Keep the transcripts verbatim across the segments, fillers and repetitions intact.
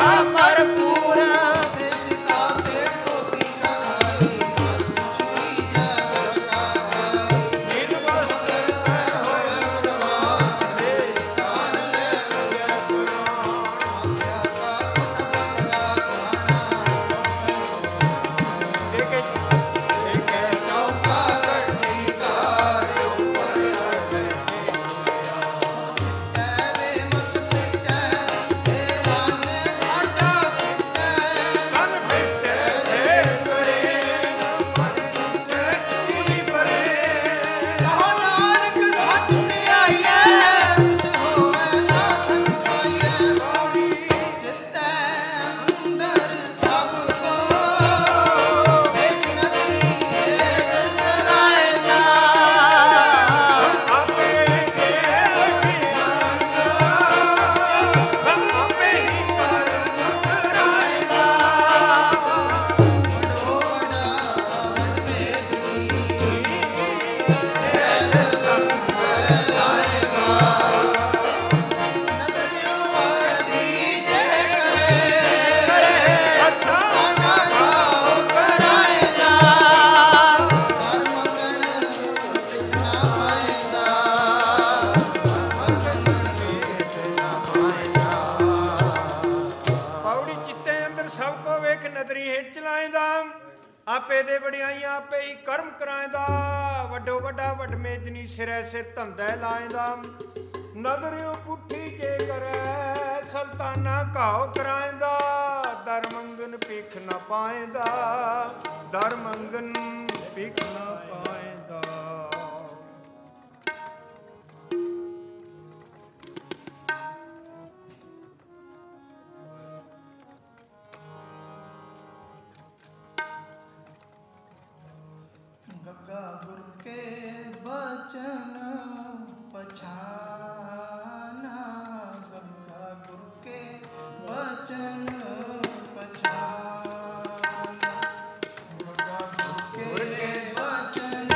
भरपूर आपे दे बड़ियाइयां आपे ही कर्म कराएंदा वड्डो वड्डा वड मेजनी सिरे सिर धंधे लाएंदा नजरियों पुठी जे करे सल्ताना घाव कराएंदा दर मंगन भीख न पाएंदा दर मंगन भीख न पाएंदा। गग्गा गुर के वचन पछाना गग्गा गुर के वचन पछाना गग्गा गुर के वचन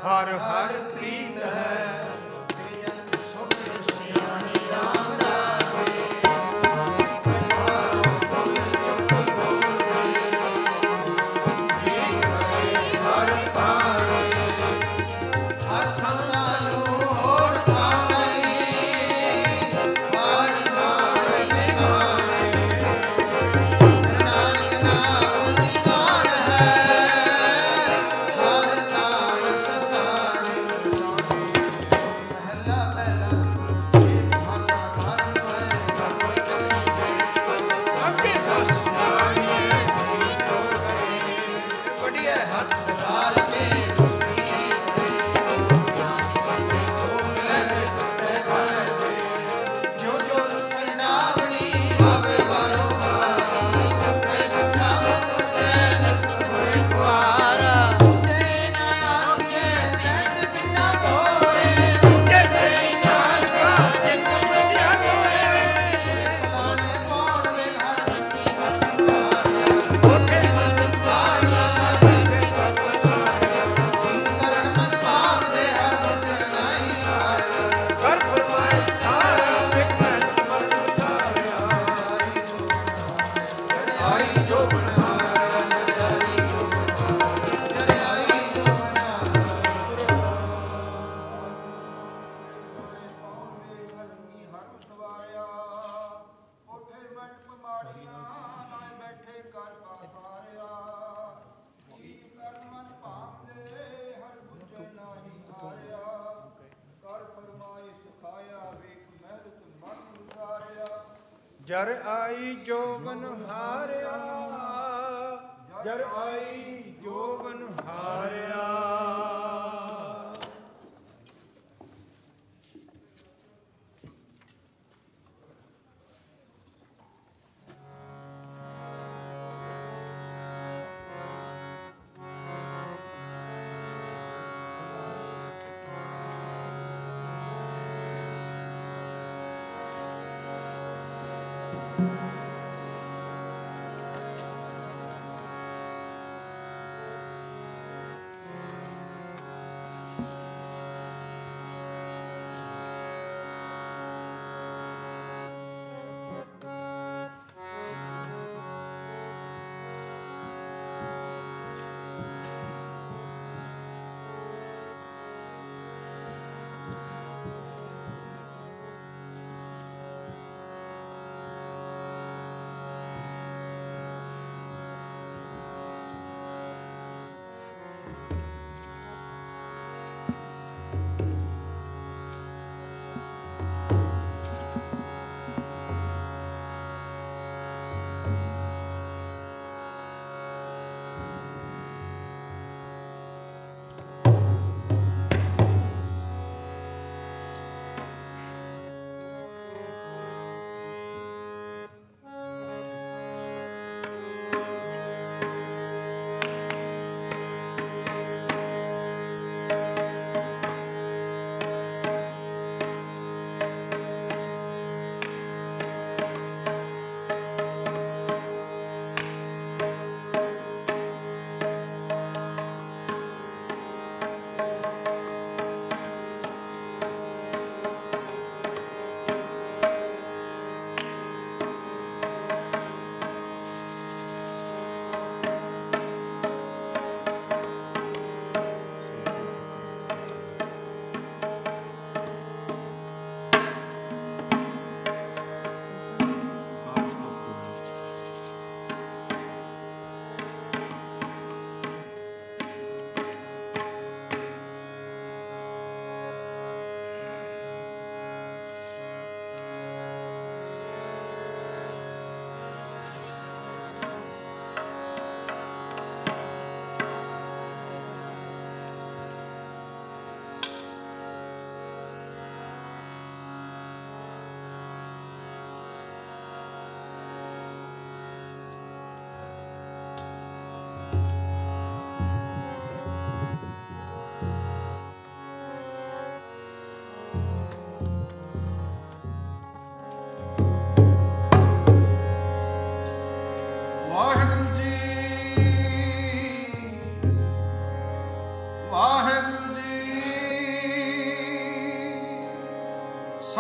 ਹਰ ਹਰ ਪ੍ਰੀਤ ਹੈ। ਜਰ ਆਈ ਜੋਬਨ ਹਾਰਿਆ, ਜਰ ਆਈ ਜੋਬਨ ਹਾਰਿਆ।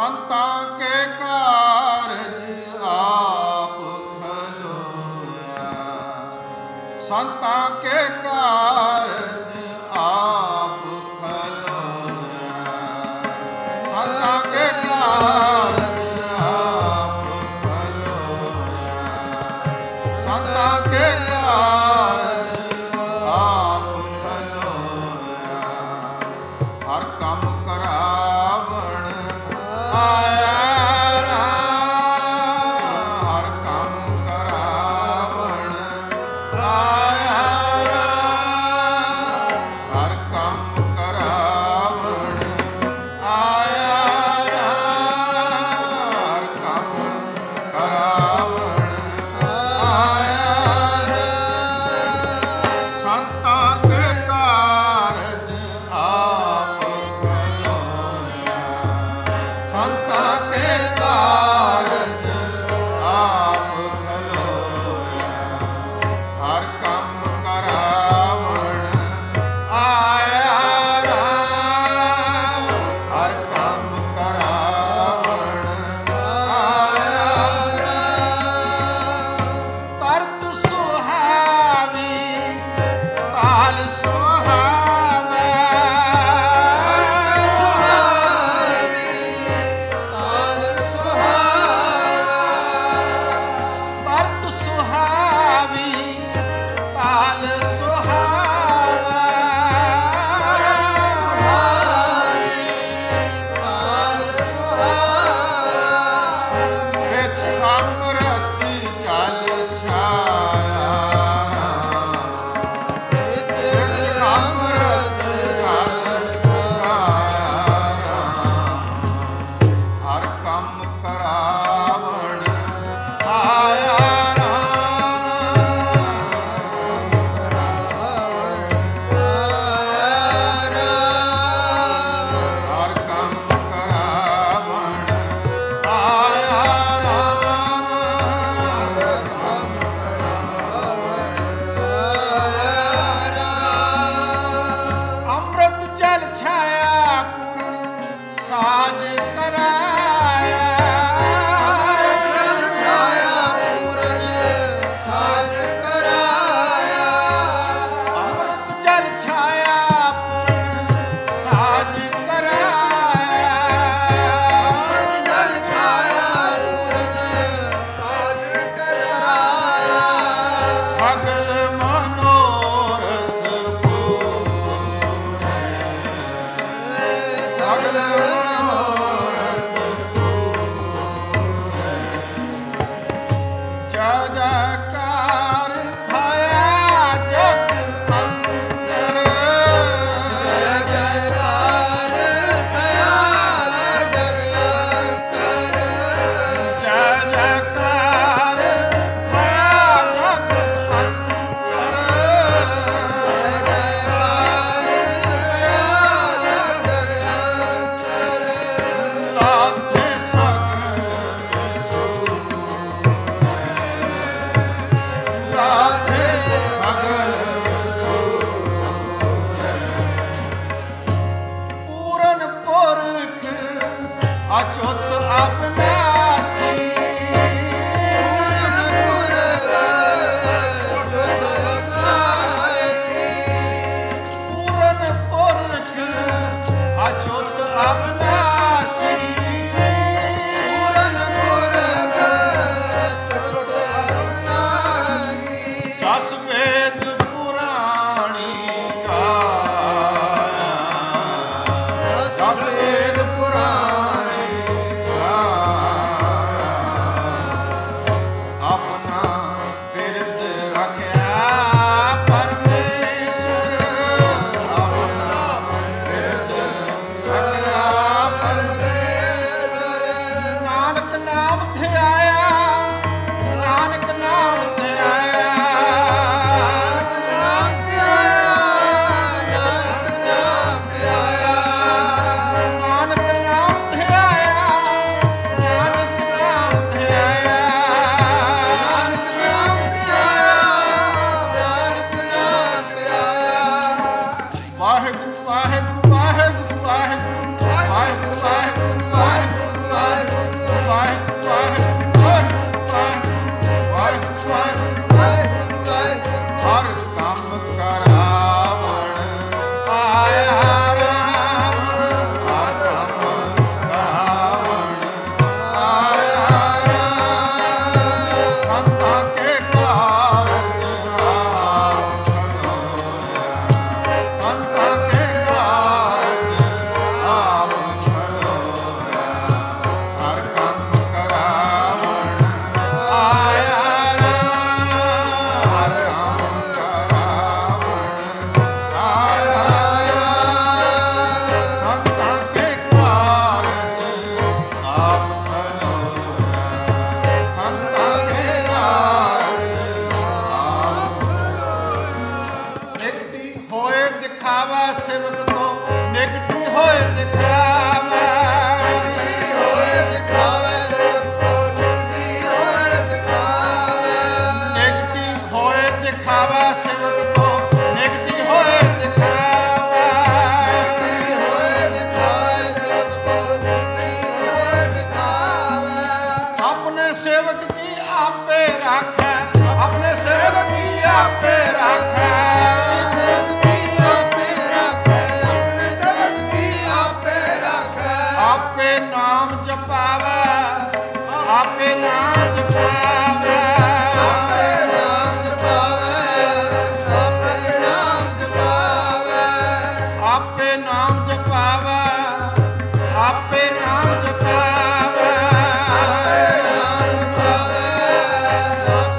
ਸੰਤਾਂ ਕੇ ਕਾਰਜ ਆਪ ਖਲੋਇਆ, ਸੰਤਾਂ ਕੇ ਕਾਰਜ ਆਪ ਖਲੋਇਆ, ਸੰਤਾਂ ਕੇ ਕਾਰਜ ਆਪ ਖਲੋਇਆ, ਸੰਤਾਂ ਕੇ ਕਾਰਜ ਆਪ ਖਲੋਇਆ, ਹਰ ਕੰਮ ਕਰਾਵਣ ਆਇਆ ਰਾਮ, ਹਰ ਕੰਮ ਕਰਾਵਣ ਆਇਆ ਰਾਮ, ਹਰ ਕੰਮ ਕਰਾਵਣ ਆਇਆ ਰਾਮ, ਹਰ ਕੰਮ ਕਰਾਵਣ ਆਇਆ ਰਾਮ, ਸੰਤਾਂ ਕੇ ਕਾਰਜ ਆਪ ਖਲੋਇਆ, ਸੰਤਾਂ ਕੇ ਕਾਰਜ ਆਪ ਖਲੋਇਆ, ਹਰ ਕੰਮ ਕਰਾਵਣ ਆਇਆ ਰਾਮ, ਹਰ ਕੰਮ ਕਰਾਵਣ ਆਇਆ ਰਾਮ, ਤਰਤ ਸੁਹਾਵੀ ਤਾਲ ਸੁਹਾਵਾ, ਤਰਤ ਸੁਹਾਵੀ ਤਾਲ ਸੁਹਾਵਾ, ਵਿੱਚ ਅੰਮ੍ਰਿਤ ਜਲ ਛਾਇਆ ਰਾਮ, ਵਿੱਚ ਅੰਮ੍ਰਿਤ ਜਲ ਛਾਇਆ ਰਾਮ, ਹਰ ਕੰਮ ਕਰਾਵਣ ਆਇਆ ਹਰ ਕੰਮ ਕਰਾਵਣ ਆਇਆ ਰਾਮ, ਅੰਮ੍ਰਿਤ ਜਲ ਛਾਇਆ ਪੂਰਨ ਸਾਜ ਕਰਾਇਆ, ਅੰਮ੍ਰਿਤ ਜਲ ਛਾਇਆ ਪੂਰਨ ਸਾਜ ਕਰਾਇਆ, ਸਗਲ ਮਨੋਰਥ ਪੂਰੇ, ਸਗਲ ਮਨੋਰਥ ਪੂਰੇ, ਜੈ ਜੈਕਾਰ ਭਇਆ ਜਗ ਅੰਤਰ, ਜੈ ਜੈਕਾਰ ਭਇਆ ਜਗ ਅੰਤਰ, ਜੈ ਜੈਕਾਰ ਭਇਆ ਜਗ ਅੰਤਰ, ਜੈ ਲਾਥੇ ਸਗਲ ਲਾਥੇ ਸਗਲ ਪੂਰਨ ਪੁਰਖ ਅਚੁੱਤ ਅਬਨਾਸੀ, ਪੂਰਨ ਪੁਰਖ ਅਚੁੱਤ ਅਬਨਾਸੀ, ਜਸ ਵੇਦ ਪੁਰਾਣੀ ਗਾਇਆ, ਜਸ ਵੇਦ ਪੁਰਾਣੀ ਗਾਇਆ, राखै अपने सेवक की आपे राखै आपे नाम जपावे आपे नाम जपावे आपे नाम जपावे आपे नाम जपावे आपे नाम जपावे आपे नाम जपावे आपे नाम जपावे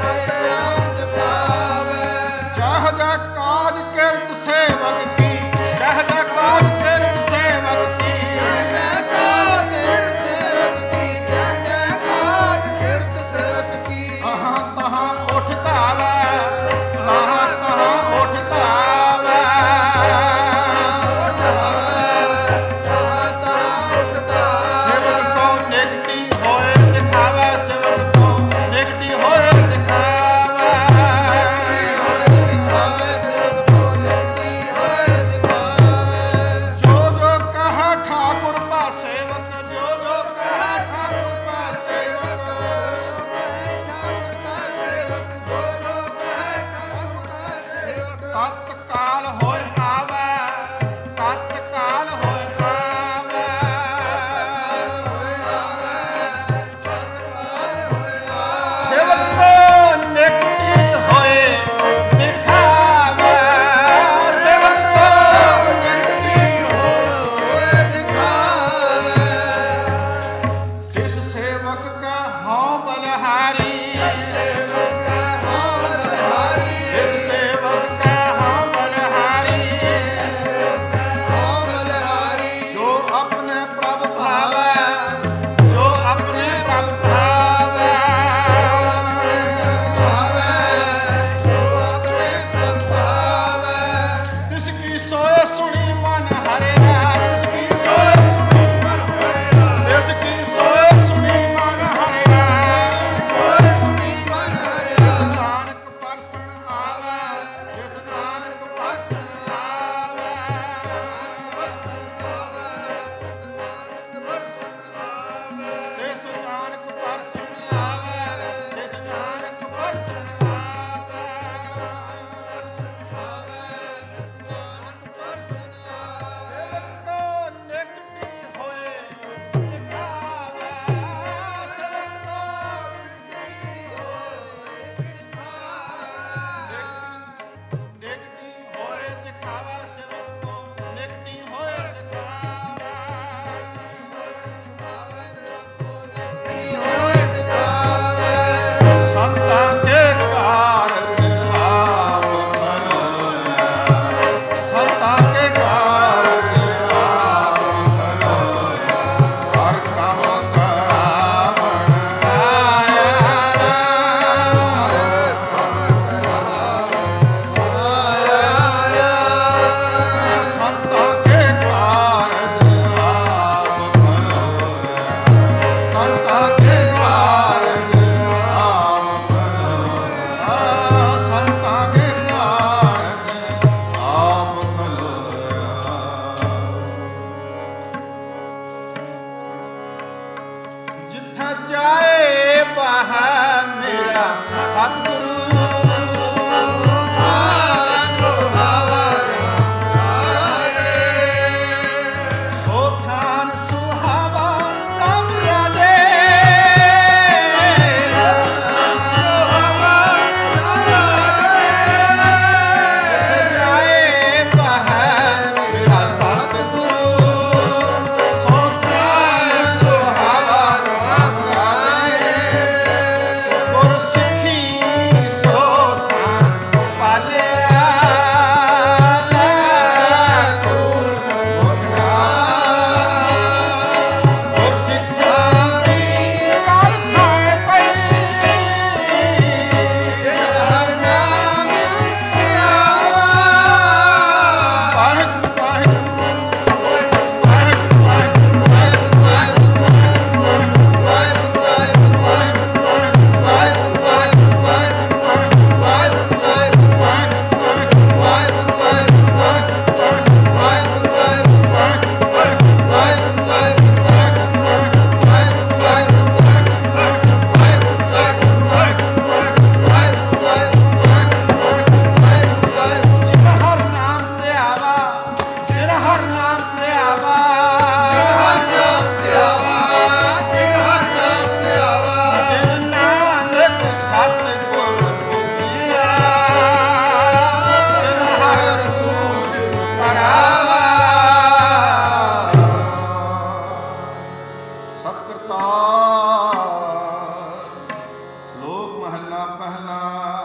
महला पहला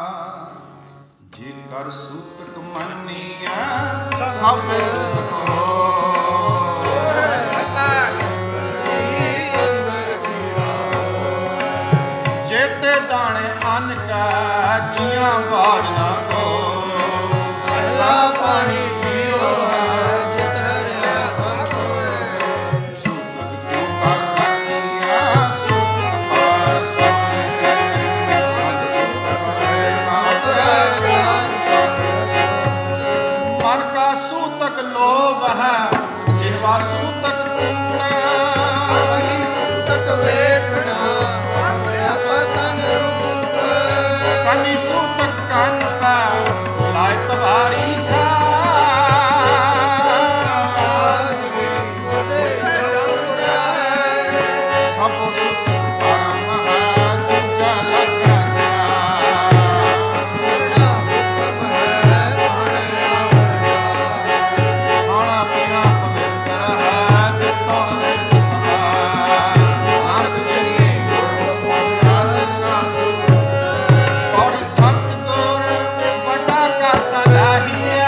जे कर सूतक मनिया सब सुख हो जेते दाने अन्न का जिया बाड़ना को पहला पानी पियो है जित हरिया सब होए सूतक क्यों कर रखिया सूतक पर सोए मन का सूतक लोभ है जिहवा सूतक पूर्ण वही सूतक देखना अपना पतन रूप कनी सूतक कान का लाय तबारी था सब सुख परम है तुझा लगा खाना पीना पवित्र है जितो और सतगुर बड़ा का सलाहिया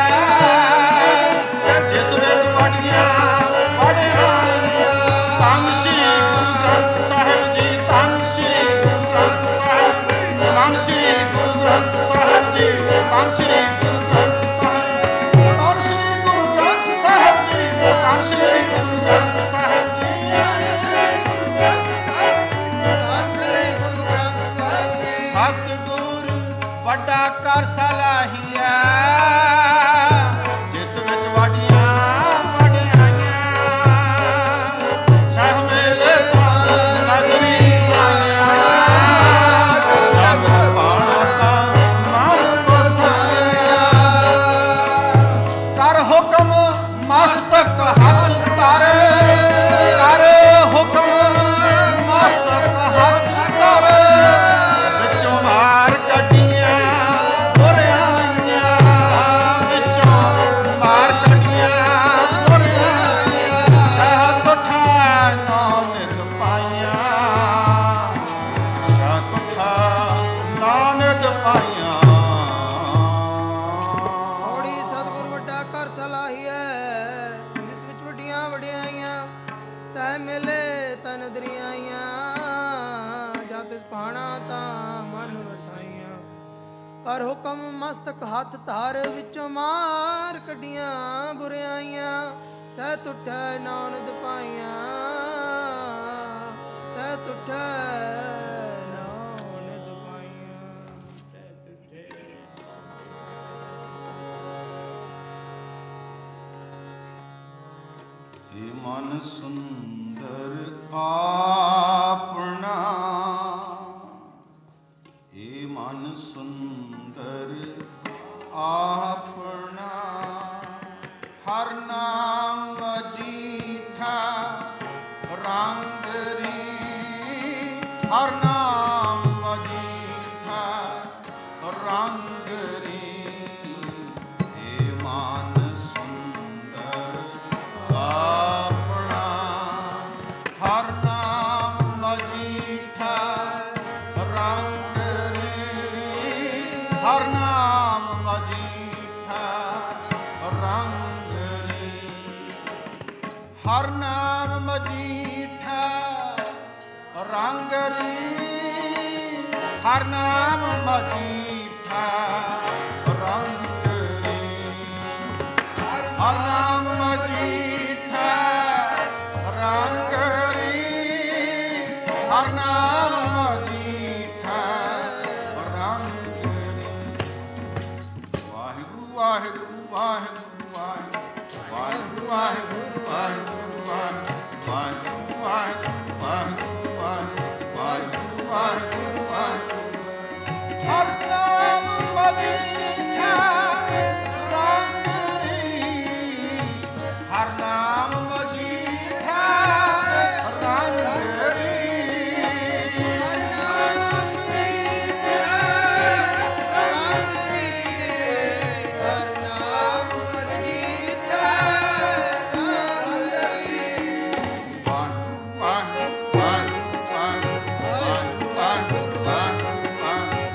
जिस ਵਿੱਚ ਪੜੀਆਂ ਪੜ੍ਹਾਈਆਂ ਧੰਨ ਸ਼੍ਰੀ ਗੁਰੂ ਗ੍ਰੰਥ ਸਾਹਿਬ ਜੀ ਧੰਨ ਸ਼੍ਰੀ ਗੁਰੂ ਗ੍ਰੰਥ ਸਾਹਿਬ ਧੰਨ ਸ਼੍ਰੀ ਗੁਰੂ ਗ੍ਰੰਥ ਸਾਹਿਬ ਜੀ ਧੰਨ ਸ਼੍ਰੀ ਗੁਰੂ ਗ੍ਰੰਥ ਸਾਹਿਬ ਧੰਨ ਸ਼੍ਰੀ ਗੁਰੂ ਗ੍ਰੰਥ ਸਾਹਿਬ ਜੀ ਧੰਨ ਸ਼੍ਰੀ ਗੁਰੂ ਗ੍ਰੰਥ ਸਾਹਿਬ ਜੀ ਸਤਿਗੁਰ ਵੱਡਾ ਕਰ ਸਲਾਹੀਆ ਜਿਸ ਵਿੱਚ ਵਾਡੀਆਂ ਵਡਿਆਈਆਂ ਸਭ ਮੇਲੇ ਨਗਰੀ ਆਇਆ ਜਗ ਪਾਣਾ ਮਨ ਵਸਾਇਆ ਕਰ ਹੁਕਮ ਮਸਤਕ ਹੱਥ ਤਾਰੇ ਕਰ ਹੁਕਮ ਮਸਤਕ ਹੱਥ ਤਾਰੇ ਵਿੱਚੋਂ ਮਾਰ ਕੱਢੀਆਂ ਬੁਰਾਈਆਂ ਵਿੱਚੋਂ ਮਾਰ ਕੱਢੀਆਂ ਬੁਰਾਈਆਂ ਸਹਿ ਤੁਠਾ ਨੌ ਨਿਤ ਪਾਈਆਂ ਸਹਿ ਤੁਠਾ ਨੌ ਨਿਤ ਪਾਈਆਂ ਔੜੀ ਸਤਿਗੁਰ ਵੱਡਾ ਕਰ ਸਲਾਹੀਐ ਜਿਸ ਵਿੱਚ ਵੱਡੀਆਂ ਵਡਿਆਈਆਂ ਸਹਿ ਮਿਲੇ ਤਨ ਦਰਿਆਈਆਂ ਜਾਂ ਤਿਸ ਪਾਣਾ ਤਾਂ ਮਨ ਵਸਾਈਆਂ ਕਰ ਹੁਕਮ ਮਸਤਕ ਹੱਥ ਧਾਰ ਵਿੱਚੋਂ ਮਾਰ ਕੱਢੀਆਂ ਬੁਰਾਈਆਂ ਸਹਿ ਤੁਠੈ ਨਾਨਦ ਪਾਈਆਂ ਸਹਿ ਤੁਠੈ ਨਾਨਦ ਪਾਈਆਂ ਏ ਮਨ ਸੁੰਦਰ ਆਪਣਾ ਏ ਮਨ ਸੁੰਦਰ ਆਪਣਾ ਹਰ ਨਾਮ ਵਜੀਠਾ ਰੰਗ ਰੀ ਹਰ ਨਾਮ ਵਜੀਠਾ ਰੰਗ ਰੀ ਏ ਮਨ ਸੁੰਦਰ ਆਪਣਾ ਹਰ ਨਾਮ ਮਜੀਠਾ ਰੰਗ ਰੀ ਹਰ ਨਾਮ ਮਜੀਠਾ ਰੰਗ ਰੀ ਹਰ ਨਾਮ ਮਜੀਠਾ ਰੰਗ ਰੀ ਹਰ ਨਾਮ ਮਜੀਠਾ ਰੰਗ ਰੀ ਹਰ ਨਾਮ ਮਜੀਠਾ ਰੰਗ ਰੀ ਹਰ ਨਾਮ ਮਜੀਠਾ ਰੰਗ ਰੀ ਵਾਹਿਗੁਰੂ ਵਾਹਿਗੁਰੂ ਵਾਹਿਗੁਰੂ ਵਾਹਿਗੁਰੂ ਵਾਹਿਗੁਰੂ ਵਾਹਿਗੁਰੂ ਵਾਹਿਗੁਰੂ ਵਾਹਿਗੁਰੂ ਵਾਹਿਗੁਰੂ ਵਾਹਿਗੁਰੂ ਵਾਹਿਗੁਰੂ ਵਾਹਿਗੁਰੂ ਹਰ ਨਾਮ ਮਜੀਠਾ ਰੰਗ ਰੀ ਹਰ ਨਾਮ ਮਜੀਠਾ ਰੰਗ ਰੀ ਹਰ ਨਾਮ ਮਜੀਠਾ ਰੰਗ ਰੀ ਹਰ ਨਾਮ ਮਜੀਠਾ ਰੰਗ ਰੀ ਵਾਹਿਗੁਰੂ ਵਾਹਿਗੁਰੂ ਵਾਹਿਗੁਰੂ ਵਾਹਿਗੁਰੂ ਵਾਹਿਗੁਰੂ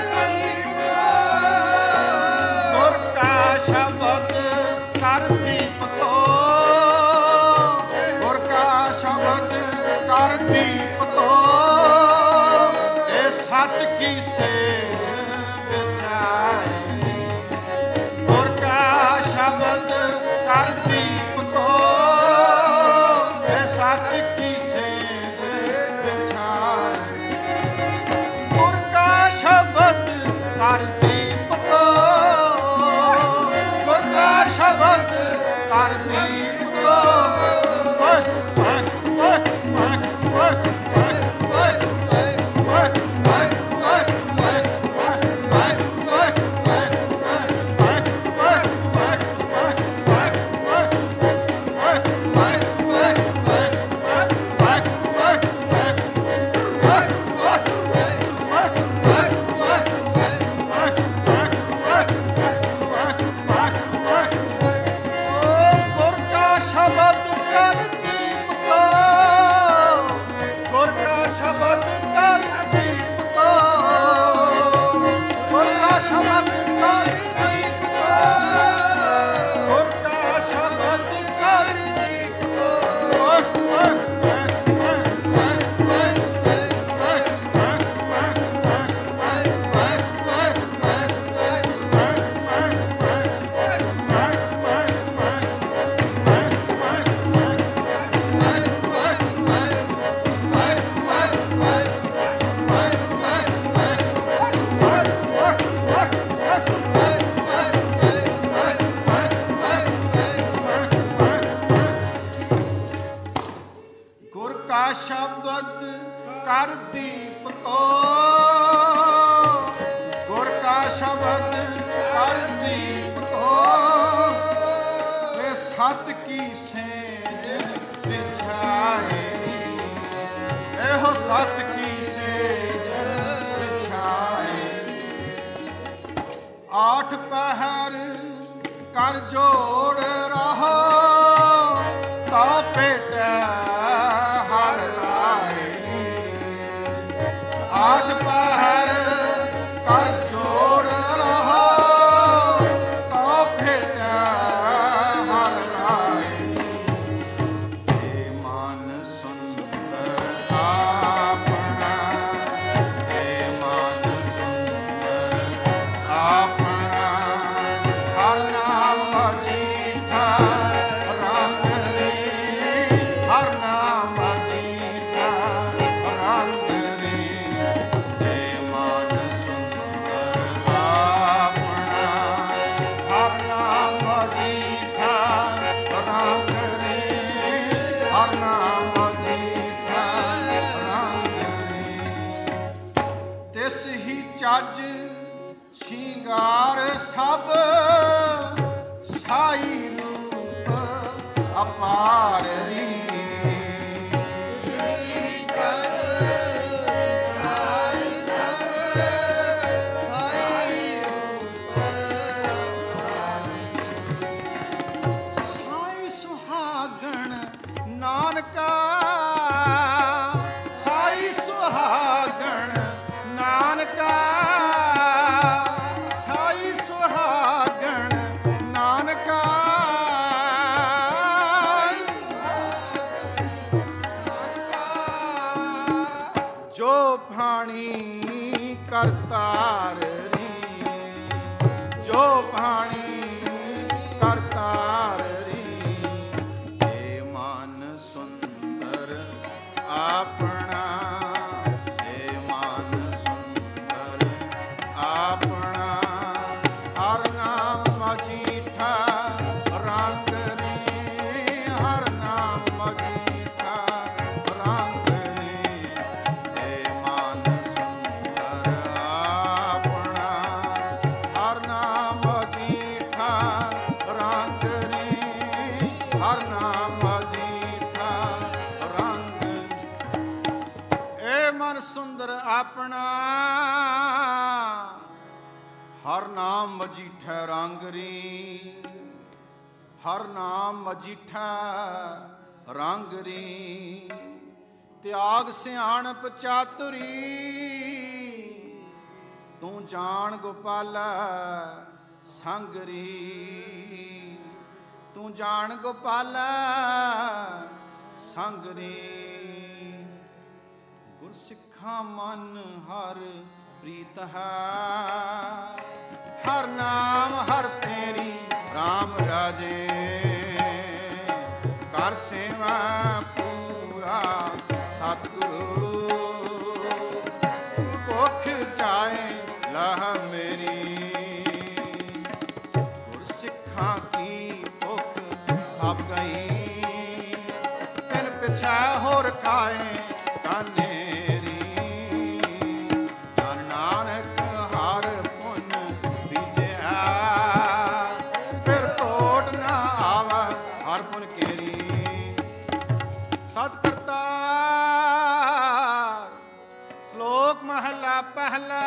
सत की सेज बिछाए गुर का शब्द कर दीप को सत की सेज बिछाए गुर का शब्द कर दीप को गुर का शब्द कर दीप को आठ पहर कर जोड़ रहा तो पेट हर राय आठ पहर कर जोड़ रहा तो पेट हर राय हे मन सुंदर अपना हे मन सुंदर अपना हर नाम अजीठा रंग रे हर नाम अजीठा रंग रे हे मन सुंदर अपना हर नाम अजीठा रंग रे हर नाम अजीठा रंग रे तिस ही चज ਸ਼ਿੰਗਾਰ ਸਭ ਸਾਈ ਰੂਪ ਅਪਾਰ ਰੀ ਸਾਈ ਸੁਹਾਗਣ ਨਾਨਕਾ ਸਾਈ ਸੁਹਾਗਣ ਨਾਨਕਾ करतार री जो भाणी करतार री हे मन सुंदर अपना हे मन सुंदर अपना हर नाम अजीठा रंग रे हर नाम अजीठा रंग रे हे मन सुंदर अपना हर नाम मजीठा रंग री हर नाम मजीठा रंग री त्याग सियाणप चातुरी तू जान गोपाला संगरी तू जान गोपाला संगरी गुरसिख ਸਿੱਖਾਂ ਮਨ ਹਰ ਪ੍ਰੀਤ ਹੈ। ਹਰ ਨਾਮ ਹਰ ਤੇਰੀ ਰਾਮ ਰਾਜੇ, ਕਰ ਸੇਵਾ ਪੂਰਾ ਸਤਿਗੁਰੂ। ਭੁੱਖ ਜਾਏ ਲਹ ਮੇਰੀ, ਗੁਰ ਸਿੱਖਾਂ ਕੀ ਭੁੱਖ ਸਭ ਗਈ। ਤਿਨ ਪਿਛੈ ਹੋਰ ਖਾਏ ਕਾਨੇਰੀ, ਧਨ ਨਾਨਕ ਹਰ ਪੁੰਨ ਬੀਜਿਆ। ਫਿਰ ਤੋਟ ਨਾ ਆਵੈ ਹਰ ਪੁੰਨ ਕੇਰੀ। ਸਤਿ ਕਰਤਾਰ ਸ਼ਲੋਕ ਮਹਲਾ ਪਹਿਲਾ।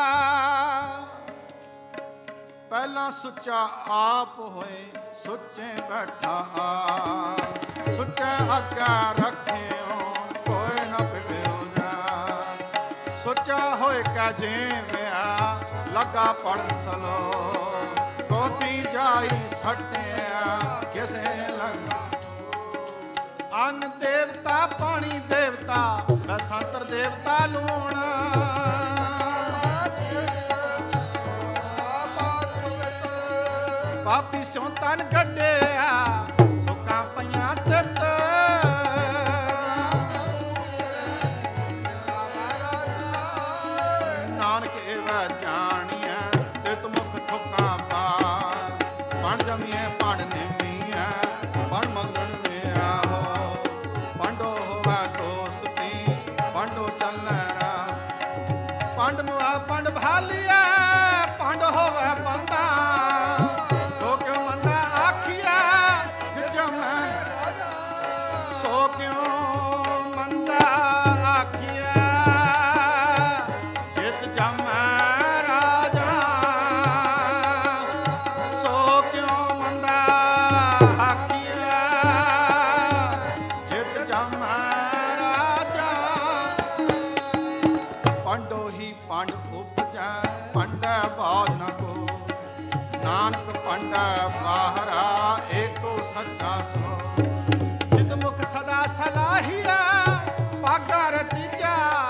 ਪਹਿਲਾਂ ਸੁੱਚਾ ਆਪ ਹੋਏ, ਸੁੱਚੇ ਬੈਠਾ ਆਪ। ਸੁੱਚੇ ਆਗਿਆ ਰੱਖਿਓ, ਕੋਈ ਨਾ ਬਿਗੜਿਓ ਜਾ। ਸੁੱਚਾ ਹੋਏ ਕਾ ਜਿਵਿਆ, ਲੱਗਾ ਪੜ੍ਹ ਸਲੋ। ਤੋਤੀ ਜਾਈ ਸੱਟਿਆ ਕਿਸੇ ਲੰਗ। ਅੰਨ ਦੇਵਤਾ ਪਾਣੀ ਦੇਵਤਾ, ਬਸੰਤਰ ਦੇਵਤਾ ਲੂਣ। ਪਾਪੀ ਸਿਉ ਤਨ ਗੱਡਿਆ, ਸੁੱਕਾਂ ਪਈਆਂ ਤਿੱਤ। ਨਾਨਕ ਇਹਵੈ ਜਾਣੀਐ, ਤਿਤ ਮੁਖ ਥੁੱਕਾਂ ਪਾ। ਬਣ ਜਮੀਐ ਪੜ ਨਿਮੀਐ, ਬਣ ਮੰਗਣ ਮਿਆ ਹੋ। ਪੰਡੋ ਹੋਵੈ ਦੋਸਤੀ, ਪੰਡੋ ਚੱਲੈ ਰਾਹ। ਪੰਡ ਮੁਆ ਪੰਡ ਭਾਲੀਐ, ਪੰਡ ਹੋਵੈ ਬੰਦਾ। ਸੋ ਕਿਉ ਮੰਦਾ ਆਖੀਐ ਜਿਤ ਜਮੈ, ਸੋ ਕਿਉ ਮੰਦਾ ਆਖੀਐ ਜਿਤ ਜਮੈ ਰਾਜਾ। ਸੋ ਕਿਉ ਮੰਦਾ ਆਖੀਐ ਜਿਤ ਜਮੈ ਰਾਜਾ। ਪੰਡੋ ਹੀ ਪੰਡ ਉਪਜੈ, ਪੰਡੈ ਬਾਜ ਨ ਕੋ। ਨਾਨਕ ਪੰਡੈ ਬਾਹਰਾ, ਏਕੋ ਸੱਚਾ ਸੋ। ਜਿਤ ਮੁਖ ਸਦਾ ਸਲਾਹੀਐ, ਭਾਗਾ ਰਚੀਜਾ।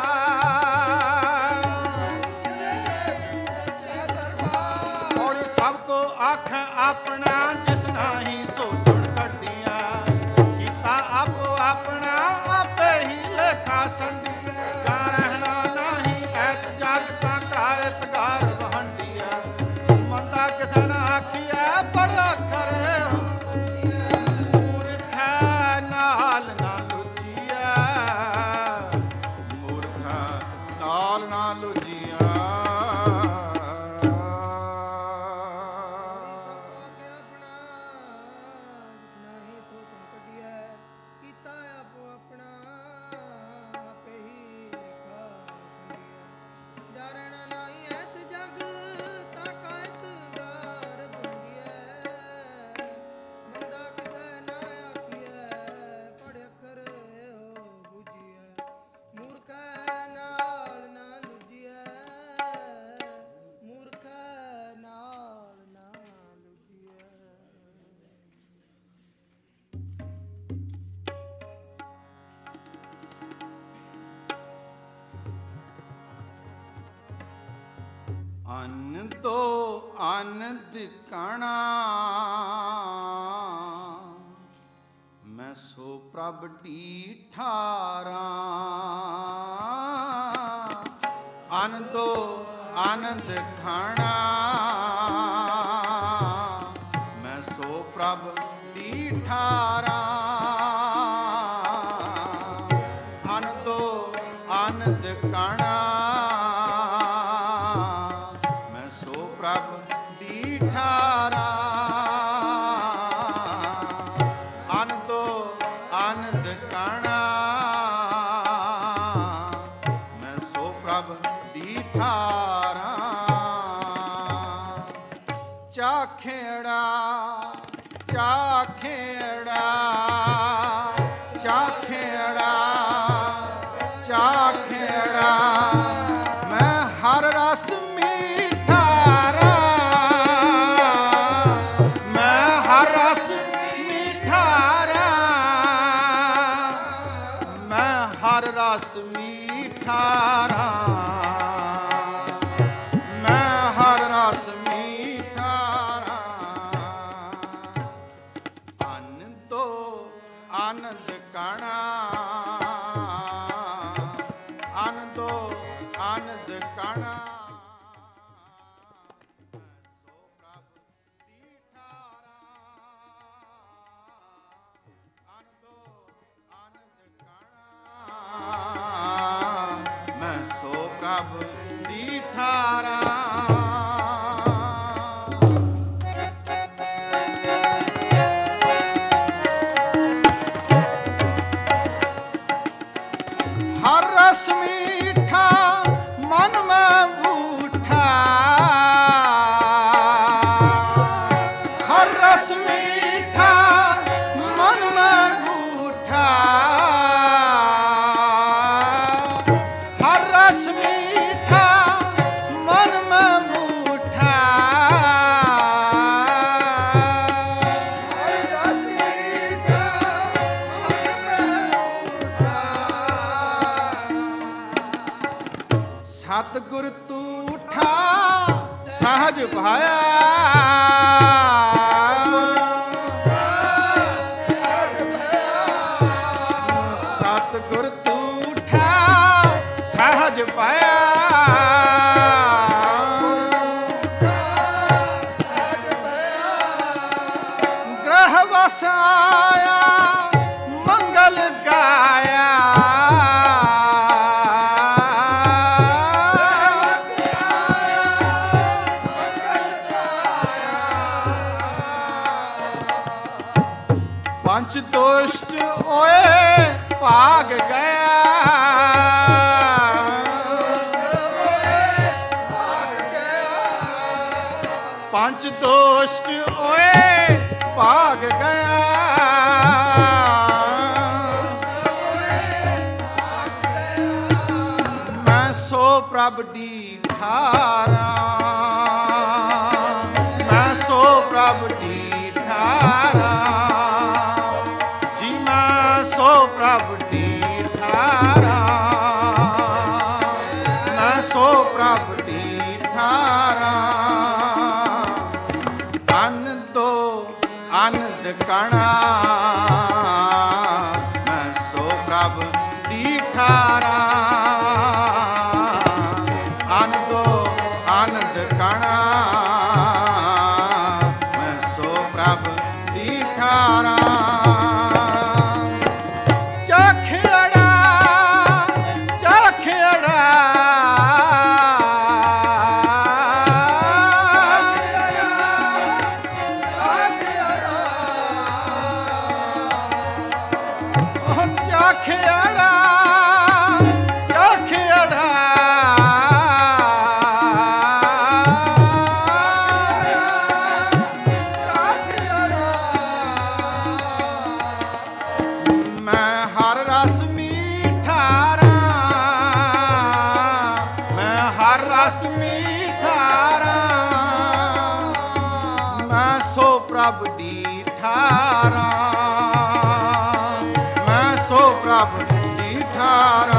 ਔਰ ਸਭ ਕੋ ਆਖ ਆਪਣਾ, ਜਿਸ ਨਾਹੀ ਸੋਚਣ ਕੱਢੀਆਂ। ਕੀਤਾ ਆਪੋ ਆਪਣਾ, ਆਪੇ ਹੀ ਲੇਖਾ ਸੰਡੀ। ਜਾ ਰਹਿਣਾ ਨਹੀਂ ਐਤ ਜਗ ਤਾਂ ਕਾਇਤ ਗਾਰ ਵਹੰਡੀਆ। ਮੰਦਾ ਕਿਸੇ ਨਾ ਆਖੀਐ ਬੜਾ ਕਰੇ, ਮੂਰਖਾ ਨਾਲ ਨਾ ਲੁਜੀਐ। ਮੂਰਖਾ ਨਾਲ ਨਾ ਲੁਜੀਐ। ਅੰਨ ਦੋ ਆਨੰਦ ਕਾਣਾ, ਮੈਂ ਸੋ ਪ੍ਰਭ ਢੀਠਾਰਾ। ਅੰਨ ਦੋ ਆਨੰਦ ਖਾਣਾ, ਮੈਂ ਸੋ ਪ੍ਰਭ ਢੀਠਾਰਾ। ਅੰਨ ਦੋ ਆਨੰਦ ਕਾਣਾ, ਚਾਖੇੜਾ ਚਾਖੇੜਾ ਚਾਖੇੜਾ ਚਾਖੇੜਾ, ਮੈਂ ਹਰ ਰਸ ਮੀਠਾਰਾ। ਮੈਂ ਹਰ ਰਸ ਮੀਠਾਰਾ। ਮੈਂ ਹਰ ਰਸ ਮੀਠਾਰਾ। ठारा मैं हर रस मीठारा आनंदो आनंद काना आनंदो आनंद काना मैं सो प्रभ दीठारा हर रस मीठा मन में बूठा हर रस मीठा मन में बूठा हर रस मीठा मन में बूठा हर रस मीठा सतगुर तूठा सहज भाया सतगुर तूठा सहज पाया ग्रह बस आया मंगल गाया पंच दुष्ट ओए भाग गया पंच दुष्ट ओए भाग गया मैं सो प्रभ दीठारा मैं सो प्रभ दीठारा जी मैं सो प्रभ दीठारा मैं सो प्रभ दीठारा आनंदो आनंद कणा मैं सो प्रभ दीठारा आनंदो आनंद कणा मैं सो प्रभ दीठारा चखड़ा चखड़ा चखड़ा चखड़ा मैं हर रस मीठारा मैं हर रस मीठारा मैं सो प्रभ दीठारा मैं सो प्रभ दीठारा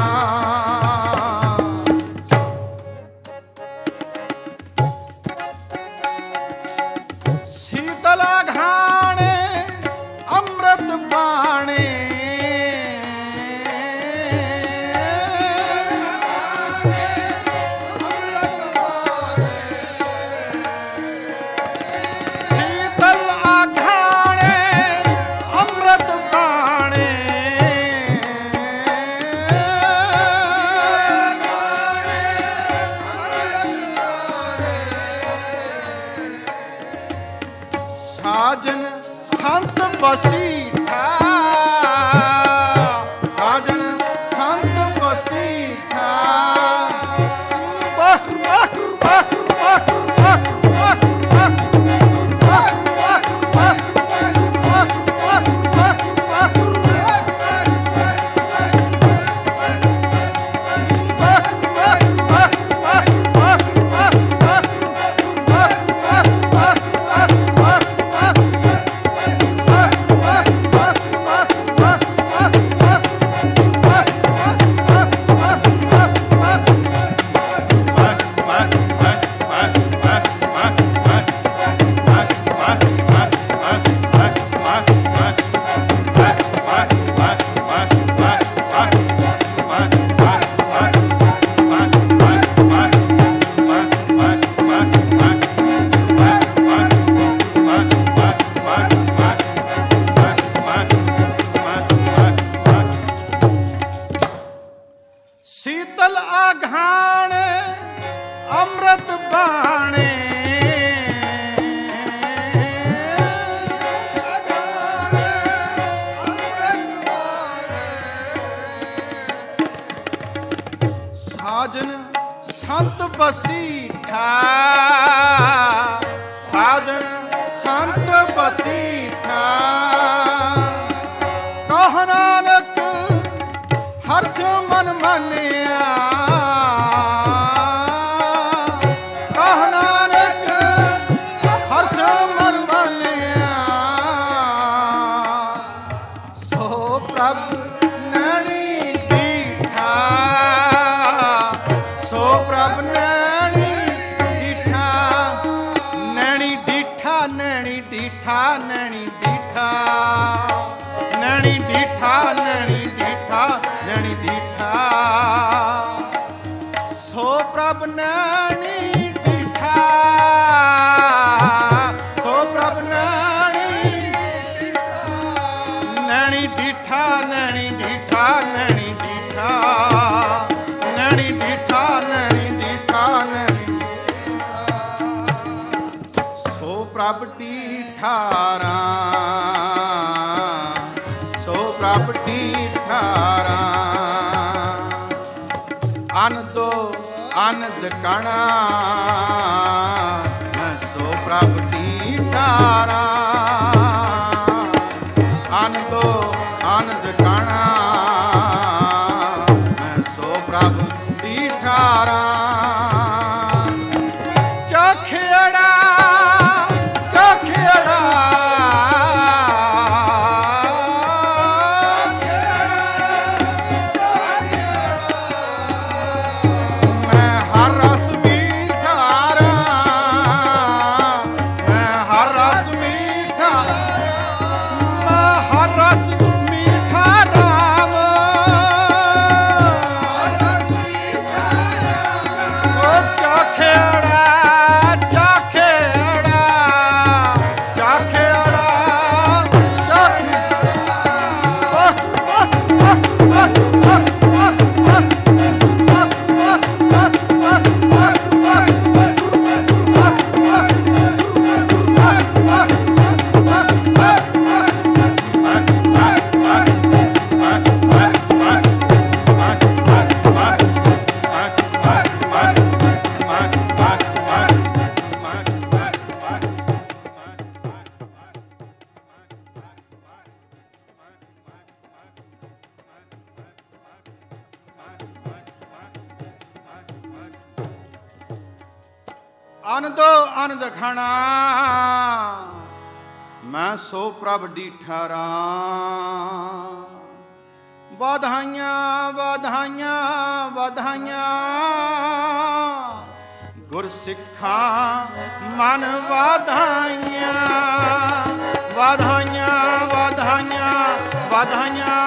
शीतल घाणे अमृत बाणे शीतल आघाणे अमृत बाणे ਸਾਜਨ ਸੰਤ ਬਸੀਠਾ, ਸਾਜਨ ਸੰਤ ਬਸੀਠਾ। ਕਹ ਨਾਨਕ ਹਰਸ਼ ਮਨ ਮਾਨਿਆ, ਕਹ ਨਾਨਕ ਹਰਸ਼ ਮਨ ਮਾਨਿਆ। ਸੋ ਪ੍ਰਭ ਨੈਣੀ ਡੀਠਾ, ਸੋ ਪ੍ਰਭ ਨੈਣੀ ਡੀਠਾ। ਨੈਣੀ ਡੀਠਾ, ਨੈਣੀ ਡੀਠਾ, ਨੈਣੀ ਡੀਠਾ, ਨੈਣੀ ਡੀਠਾ, ਨੈਣੀ ਡੀਠਾ, ਨੈਣੀ ਡੀਠਾ। ਸੋ ਪ੍ਰਭ ਨੈਣੀ ਡੀਠਾ, ਸੋ ਪ੍ਰਭ ਨੈਣੀ ਨੈਣੀ ਡੀਠਾ, ਨੈਣੀ ਡੀਠਾ, ਨੈਣੀ ਡੀਠਾ, ਨੈਣੀ ਡੀਠਾ, ਨੈਣੀ ਡੀਠਾ, ਨੈਣੀ। ਸੋ ਪ੍ਰਭ ਡੀਠਾਰਾ, ਸੋ ਪ੍ਰਭ ਡੀਠਾਰਾ। ਅਨੰਦੋ ਅਨੰਦ ਕਣਾ, ਮੈਂ ਸੋ ਪ੍ਰਭ ਡੀਠਾਰਾ। ਅਨੰਦੋ ਅਨੰਦ ਕਣਾ, ਮੈਂ ਸੋ ਪ੍ਰਭ ਡੀਠਾਰਾ। ਚਖੜਾ ਚਖੜਾ ਮੈਂ ਹਰ ਰਸ ਮੀਠਾਰਾ, ਮੈਂ ਹਰ ਰਸ ਮੀਠਾ, ਮੈਂ ਹਰ ਰਸ ਮੀਠਾ ਰਾਮ। ਓ ਚਖੜਾ ਚਖੜਾ ਚਖੜਾ ਚਖ ਆਨੰਦੋ ਆਨੰਦ ਖਾਣਾ, ਮੈਂ ਸੋ ਪ੍ਰਭ ਡੀਠਾਰਾ। ਵਧਾਈਆਂ ਵਧਾਈਆਂ ਵਧਾਈਆਂ ਗੁਰਸਿੱਖਾਂ ਮਨ ਵਧਾਈਆਂ, ਵਧਾਈਆਂ ਵਧਾਈਆਂ ਵਧਾਈਆਂ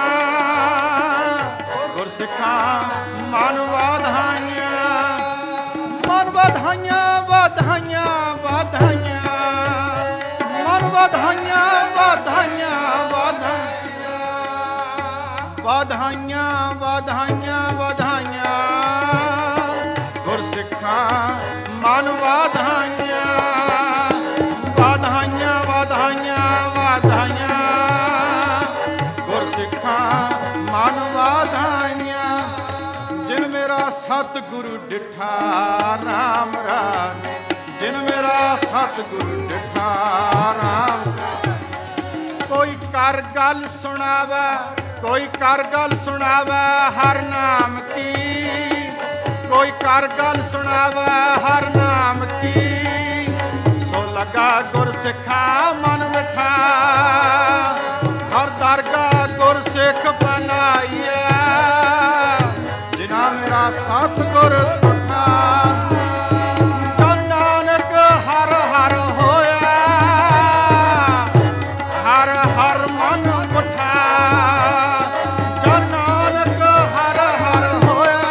ਗੁਰਸਿੱਖਾਂ ਮਨ ਵਧਾਈਆਂ। ਮਨ ਵਧਾਈਆਂ ਵਧਾਈਆਂ ਵਧਾਈਆਂ, ਮਨ ਵਧਾਈਆਂ ਵਧਾਈਆਂ ਵਧਾਈਆਂ, ਵਧਾਈਆਂ ਵਧਾਈਆਂ ਵਧਾਈਆਂ ਗੁਰਸਿੱਖਾਂ ਮਨ ਵਧਾਈਆਂ। ਵਧਾਈਆਂ ਵਧਾਈਆਂ ਵਧਾਈਆਂ ਗੁਰਸਿੱਖਾਂ ਮਨ ਵਧਾਈਆਂ। ਜਿਨ ਮੇਰਾ ਸਤਿਗੁਰੂ ਡਿਠਾ ਰਾਮ ਰਾਮ, ਜਿਨ ਮੇਰਾ ਸਤਿਗੁਰੂ ਡਿਠਾ ਰਾਮ। ਕੋਈ ਕਰ ਗੱਲ ਸੁਣਾਵੇ, ਕੋਈ ਕਰ ਗੱਲ ਸੁਣਾਵੇ ਹਰ ਨਾਮ ਕੀ, ਕੋਈ ਕਰ ਗੱਲ ਸੁਣਾਵੇ ਹਰ ਨਾਮ ਕੀ। ਸੋ ਲਗਾ ਗੁਰਸਿੱਖਾ ਮਨ ਮਿਠਾ, ਹਰ ਦਰਗਾਹ ਗੁਰਸਿੱਖ ਬਣਾਈਐ। ਜਿਨਾ ਮੇਰਾ ਸਤਿਗੁਰ ਟੁੱਟਾ, ਜਨ ਨਾਨਕ ਹਰ ਹਰ ਹੋਇਆ, ਹਰ ਹਰ ਮਨ ਮੁਠਾ। ਜਨ ਨਾਨਕ ਹਰ ਹਰ ਹੋਇਆ,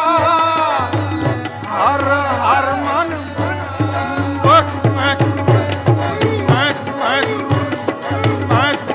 ਹਰ ਹਰ ਮਨ ਮੁਠਾ। ਮੈਂ ਮੈਂ ਮੈਂ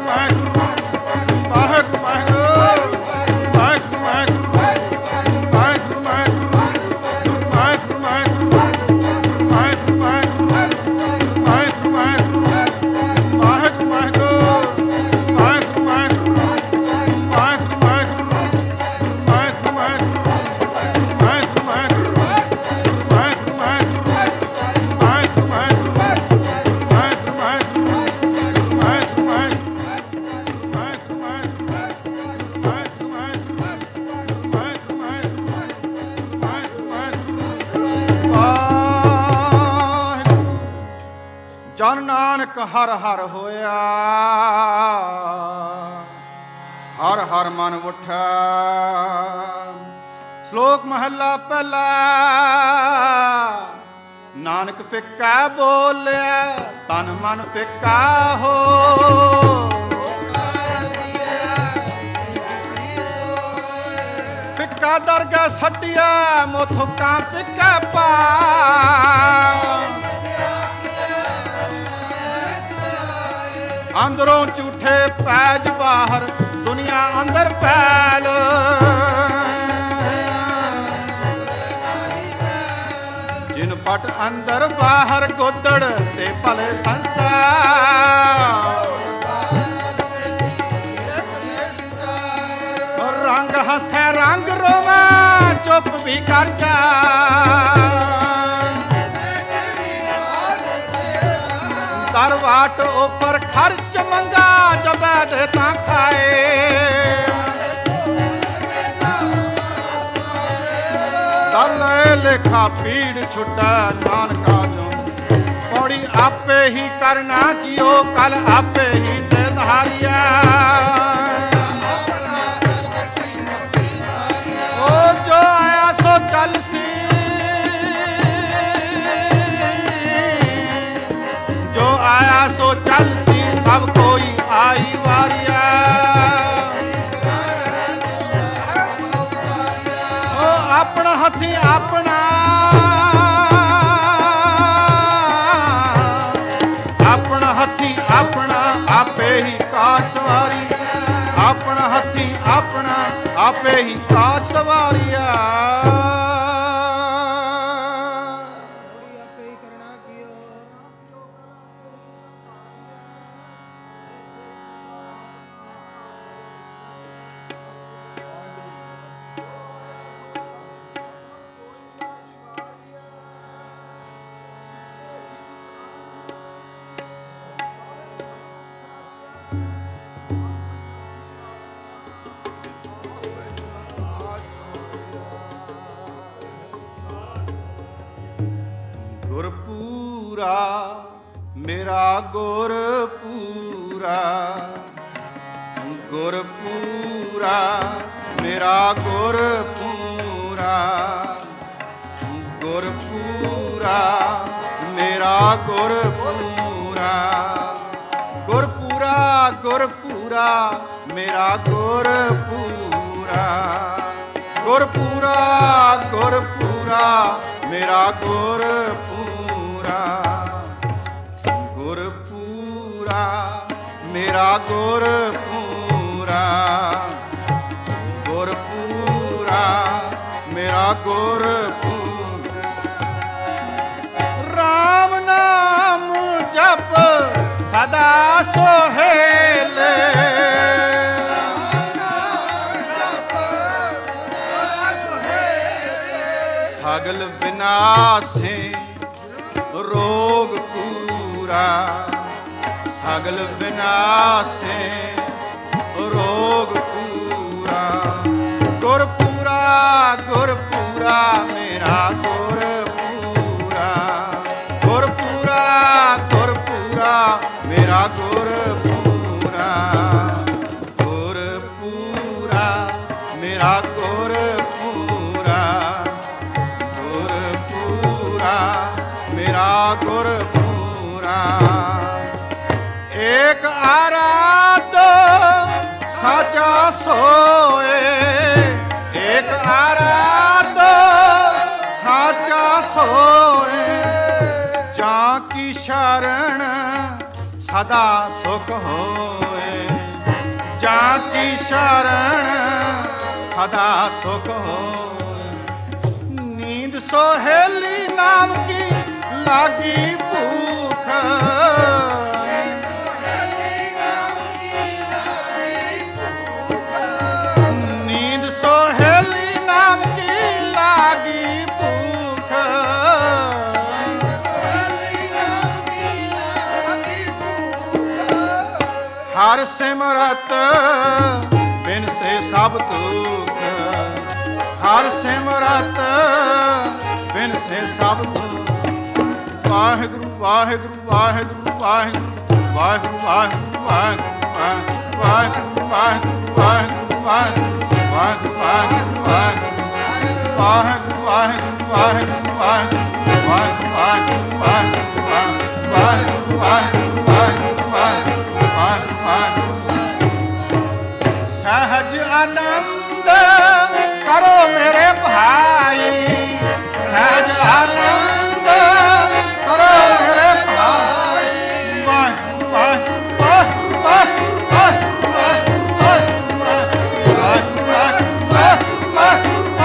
ਜਨ ਨਾਨਕ ਹਰ ਹਰ ਹੋਇਆ, ਹਰ ਹਰ ਮਨ ਉਠਾ। ਸ਼ਲੋਕ ਮਹਲਾ ਪਹਿਲਾ। ਨਾਨਕ ਫਿੱਕਾ ਬੋਲਿਆ ਤਨ ਮਨ ਫਿੱਕਾ ਹੋ, ਫਿੱਕਾ ਦਰਗਾ ਛੱਡਿਆ ਮੋਥੋਂ ਕਾਂ ਫਿੱਕਾ ਪਾ। ਅੰਦਰੋਂ ਝੂਠੇ ਪੈਜ ਬਾਹਰ ਦੁਨੀਆ ਅੰਦਰ ਫੈਲ। ਜਿਨ ਪਟ ਅੰਦਰ ਬਾਹਰ ਗੋਦੜ ਤੇ ਭਲੇ ਸੰਸਾਰ। ਰੰਗ ਹੱਸੇ ਰੰਗ ਰੋਵਾਂ ਚੁੱਪ ਵੀ ਕਰ ਜਾ। ਦਰਵਾਟ ਉੱਪਰ ਖਰਚ ਮੰਗਾ ਜਬੈ ਦੇ ਤਾਂ ਖਾਏ। ਦਲੇ ਲੇਖਾ ਪੀੜ ਛੁੱਟਾ ਨਾਨਕਾ ਜੋ, ਪੌੜੀ ਆਪੇ ਹੀ ਕਰਨਾ ਕੀਓ ਕਲ ਆਪੇ ਹੀ ਤੇ ਧਾਰਿਆ। ਉਹ ਜੋ ਆਇਆ ਸੋ ਚੱਲ ਸੀ, ਜੋ ਆਇਆ ਸੋ ਚੱਲ ਸੀ ਸਭ ਕੋਈ ਆਈ ਵਾਰਿਆ। ਉਹ ਆਪਣਾ ਹੱਥੀ ਆਪਣਾ, ਆਪਣਾ ਹੱਥੀ ਆਪਣਾ ਆਪੇ ਹੀ ਕਾਜ ਸਵਾਰੀ। ਆਪਣਾ ਹੱਥੀ ਆਪਣਾ ਆਪੇ ਹੀ ਕਾਜ ਸਵਾਰੀਆ। ਗੁਰਪੂਰਾ ਮੇਰਾ ਗੁਰਪੂਰਾ, ਗੁਰਪੂਰਾ ਮੇਰਾ ਗੁਰਪੂਰਾ, ਗੁਰਪੂਰਾ ਮੇਰਾ ਗੁਰਪੂਰਾ। ਗੁਰਪੂਰਾ ਗੁਰਪੂਰਾ ਮੇਰਾ ਗੁਰਪੂਰਾ, ਗੁਰਪੂਰਾ ਗੁਰਪੂਰਾ ਮੇਰਾ ਗੁਰਪੂਰਾ। ਗੁਰਪੂਰਾ ਮੇਰਾ ਗੁਰਪੂਰਾ, ਗੁਰਪੂਰਾ ਮੇਰਾ ਗੁਰਪੂਰਾ। ਰਾਮ ਨਾਮ ਜਪ ਸਦਾ ਸੋਹੇਲੇ, ਸਗਲ ਵਿਨਾਸ਼ੇ ਰੋਗ ਪੂਰਾ, ਸਗਲ ਵਿਨਾਸ਼ੇ ਰੋਗ ਪੂਰਾ। ਗੁਰਪੂਰਾ ਗੁਰਪੂਰਾ ਮੇਰਾ ਗੁਰਪੂਰਾ, ਗੁਰਪੂਰਾ ਗੁਰਪੂਰਾ ਮੇਰਾ ਗੁਰਪੂਰਾ। ਗੁਰਪੂਰਾ ਮੇਰਾ ਗੁਰਪੂਰਾ, ਗੁਰਪੂਰਾ ਮੇਰਾ ਗੁਰਪੂਰਾ। ਏਕ ਆਰਾਧ ਸਾਚਾ ਸੋਏ, ਏਕ ਆਰਾਧ ਸਾਚਾ ਸੋਏ। ਜਾਂ ਕੀ ਸ਼ਰਨ ਸਦਾ ਸੁਖ ਹੋਏ, ਜਾਂ ਕੀ ਸ਼ਰਨ ਸਦਾ ਸੁਖ ਹੋਏ। ਨੀਂਦ ਸੋਹੇਲੀ ਨਾਮ ਕੀ ਲਾਗੀ ਭੂਖ, ਨੀਂਦ ਸੋਹੇਲੀ ਨਾਮ ਕੀ ਲਾਗੀ ਭੂਖ। ਹਰ ਸਿਮਰਤ ਬਿਨ ਸੇ ਸਭ ਤੁਖ, ਹਰ ਸਿਮਰਤ ਬਿਨ ਸੇ ਸਭ ਤੁਖ। ਵਾਹਿਗੁਰੂ ਵਾਹਿਗੁਰੂ ਵਾਹਿਗੁਰੂ सहज आनंद करो मेरे भाई, सहज आनंद करो मेरे भाई। वाह वाह वाह वाह वाह वाह वाह वाह वाह वाह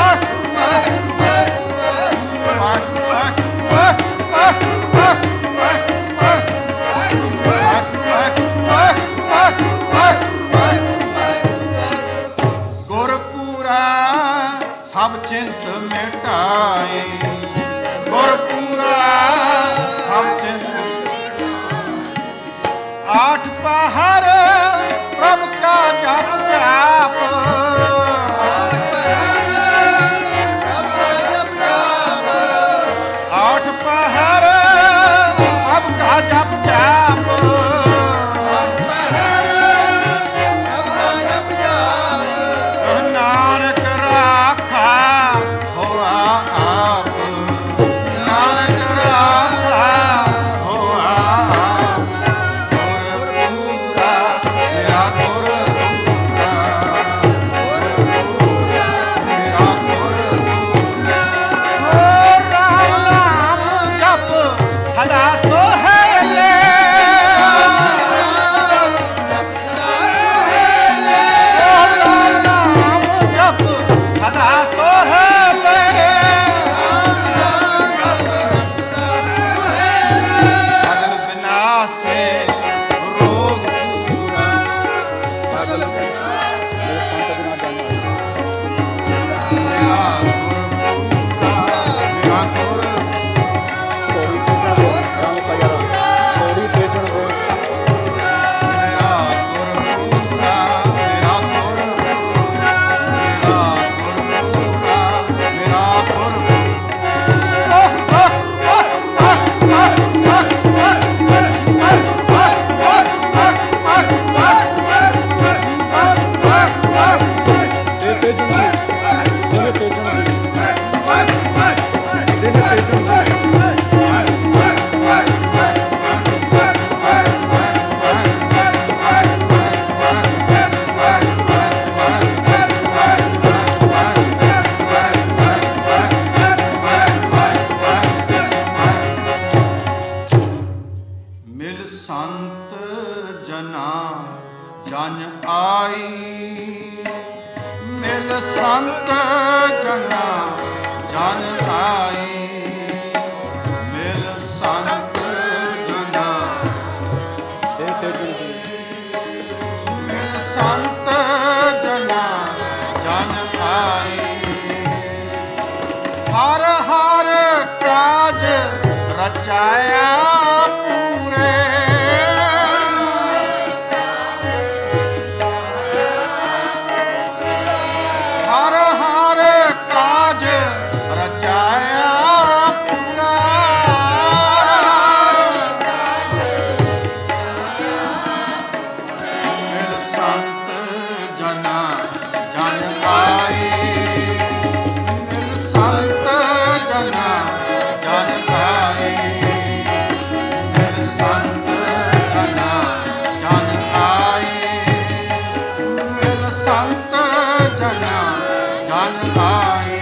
सब चिंत मिटाए, गुरपूरा सब चिंत। आठ पहर प्रभु का जप जाप, आठ पहर प्रभु का जप जाप, नानक राखा होआ आप, नानक राखा होआ आप। गुरपूरा मेरा गुरपूरा, गुरपूरा मेरा गुरपूरा। ओ राम नाम जप सदा सोहेले, सदा सोहेले, सगल विनाशे रोग पूरा, सगल विनाशे मेरा गुरपूरा, मेरा गुरपूरा, मेरा गुरपूरा, मेरा गुरपूरा, मेरा मिल संत जना जन आई, मिल संत जना जन आई, मिल संत जना, मिल संत जना जन आई। हर हर काज रचाया पूरे, हर हर काज रचाया पूरा, मिल संत जना जन आई, मिल संत जना जन आई, मिल संत जना जन आई, मिल संत जना जन आई।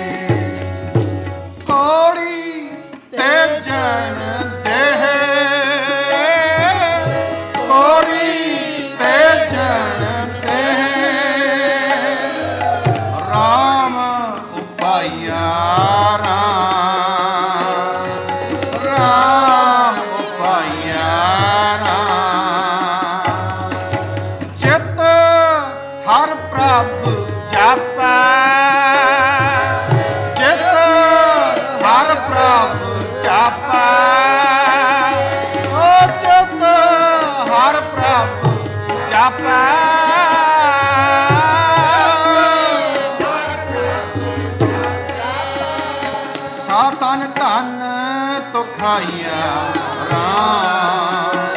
कोड़ी ते जन देह, कोड़ी ते जन देह, राम उपाया राम, राम उपाया राम। चित हर प्रभु जापा, चित हर प्रभु जापा, ओ चित हर प्रभु जापा। सातन धन तो खाइया राम,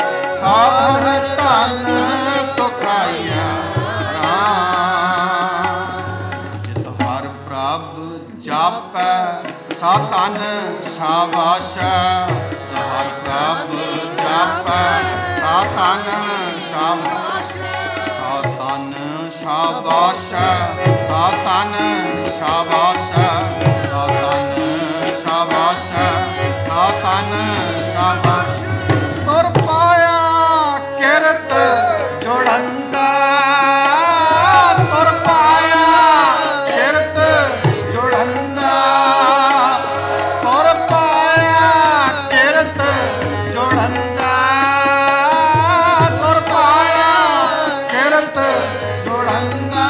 ਜਾਪੈ ਸਾਤਨ ਸ਼ਾਬਾਸ਼ ਹਰ ਪ੍ਰਭ ਜਾਪੈ ਸਾਤਨ ਸ਼ਾਬਾਸ਼ ਸਾਤਨ ਸ਼ਾਬਾਸ਼ ਸਾਤਨ ਸ਼ਾਬਾਸ਼ ਸਾਤਨ ਸ਼ਾਬਾਸ਼ ਸਾਤਨ ਸ਼ਾਬਾਸ਼ ਤੁਰ ਪਾਇਆ ਕਿਰਤ ਜੁੜੰਦਾ ਤੁਰ ਪਾਇਆ ਕਿਰਤ ਜੁੜੰਦਾ ਤੁਰ ਪਾਇਆ ਕਿਰਤ ਜੁੜੰਦਾ ਤੁਰ ਪਾਇਆ ਕਿਰਤ ਜੁੜੰਦਾ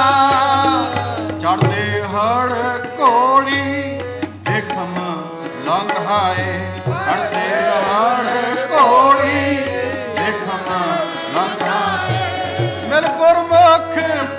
ਚੜ੍ਹਦੇ ਹੜ ਕੋੜੀ ਦੇਖਮ ਲੰਘਾਏ ਚੜ੍ਹਦੇ ਹੜ ਕੋੜੀ ਦੇਖਮ ਲੰਘਾਏ ਮਿਲ ਗੁਰਮੁਖ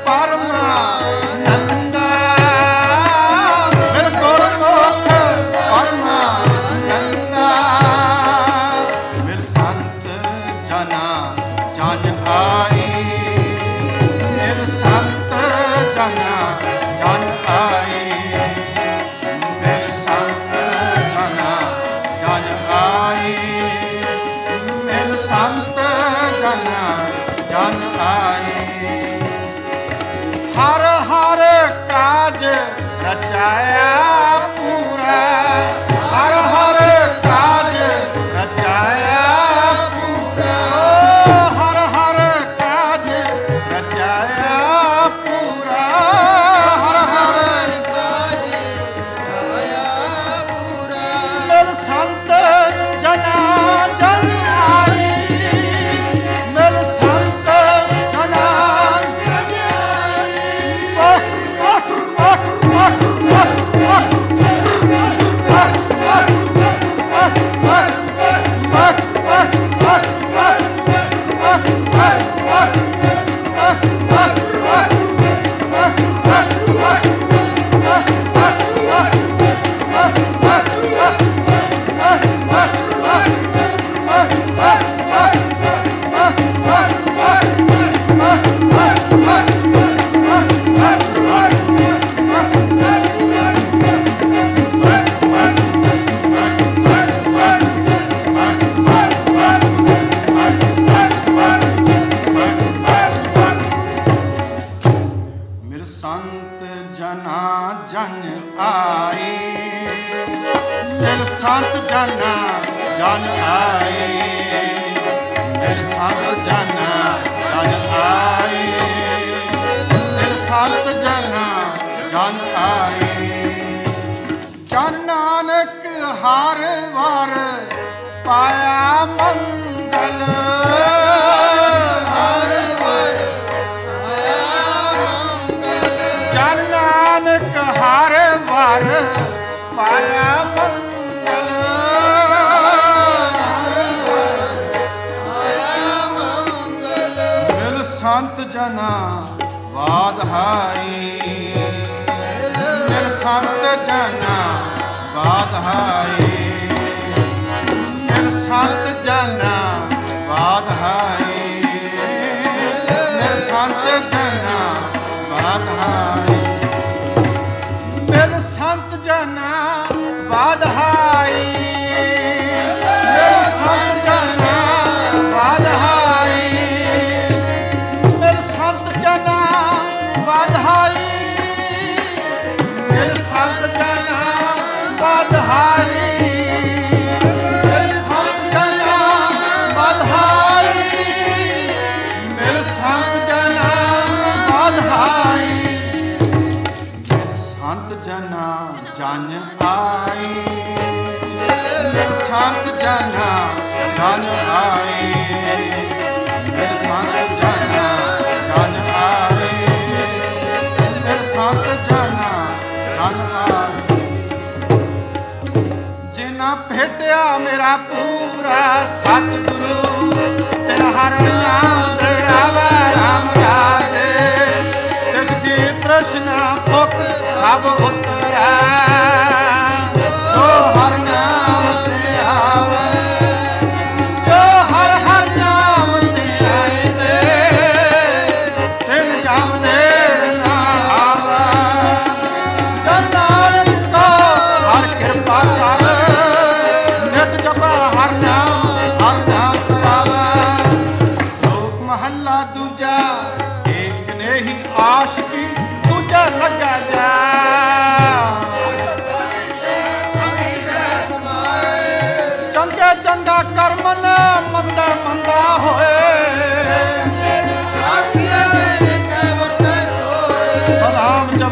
ਪਰਮਾਨੰਦਾ ਮਿਲ ਗੁਰਮੁਖ ਪਰਮਾਨੰਦਾ ਮਿਲ ਸੰਤ ਜਨਾ ਜਨ ਆਈ ਮਿਲ ਸੰਤ ਜਨਾ ਜਨ ਆਈ ਮਿਲ ਸੰਤ ਜਨਾ ਜਨ ਆਈ ਮਿਲ ਸੰਤ ਜਨਾ ਜਨ ਆਈ ਹਰ ਹਰ ਕਾਜ ਰਚਾਇਆ ਪੂਰਾ ਹਰ ਹਰ ਕਾਜ ਰਚਾਇਆ ਪੂਰਾ ਹਰ ਹਰ ਕਾਜ ਰਚਾਇਆ ਪੂਰਾ ਹਰ ਹਰ ਕਾਜ ਰਚਾਇਆ ਪੂਰਾ ਮਿਲ ਸੰਤ ਜਨਾ ਜਨ ਆਈ ਮਿਲ ਸੰਤ ਜਨਾ ਜਨ ਆਈ ਮਿਲ ਸੰਤ ਜਨਾ ਜਨ ਆਈ ਮਿਲ ਸੰਤ ਜਨਾ ਜਨ ਆਈ ਮਿਲ ਸੰਤ ਜਨਾ ਜਨ ਆਈ ਮਿਲ ਸੰਤ ਜਨਾ ਜਨ ਆਈ ਜਨ ਨਾਨਕ ਹਰ ਵਾਰ ਪਾਇਆ ਮੰਗਲ ਹਰ ਵਾਰ ਜਨ ਨਾਨਕ ਹਰ ਵਾਰ ਪਾਇਆ ਮੰਗਲ ਮਿਲ ਸੰਤ ਜਨਾ ਵਾਧਾਈ ਮਿਲ ਸੰਤ ਜਨਾ ਵਾਧਾਈ ਮਿਲ ਸੰਤ ਜਨਾ ਵਾਧਾਈ ਮਿਲ ਸੰਤ ਜਨਾ ਵਾਧਾਈ ਮਿਲ ਸੰਤ ਜਨਾ ਵਾਧਾਈ ਮਿਲ ਸੰਤ ਜਨਾ ਵਾਧਾਈ ਮਿਲ ਸੰਤ ਜਨਾ ਵਾਧਾਈ ਮਿਲ ਸੰਤ ਜਨਾ ਵਾਧਾਈ ਮਿਲ ਸੰਤ ਜਨਾ ਵਾਧਾਈ ਮਿਲ ਸੰਤ ਜਨਾ ਵਾਧਾਈ ਸੰਤ ਜਨਾ ਜਨ ਆਈ ਮਿਲ ਸੰਤ ਜਨਾ ਜਨ ਆਈ ਮਿਲ ਸੰਤ ਜਨਾ ਜਨ ਆਈ ਮਿਲ ਸੰਤ ਜਨਾ ਜਨ ਆਈ ਜਿਨਾ ਭੇਟਿਆ ਮੇਰਾ ਪੂਰਾ ਸਤਿਗੁਰੂ ਤੇਰਾ ਹਰ ਨਾਮ ਰੜਾਵਾ ਰਾਮ ਰਾਜੇ ਤਿਸ ਕੀ ਤ੍ਰਿਸ਼ਨਾ ਭੁਖ ਸਭ ਉਤਰਾ ਜੋ ਹਰ ਨਾਮ ਤੇ ਆਵੇ ਜੋ ਹਰ ਹਰ ਨਾਮ ਤੇ ਆਏ ਤਿਨ ਜਮ ਨੇਰ ਨਾ ਆਵੇ ਜਨ ਨਾਨਕ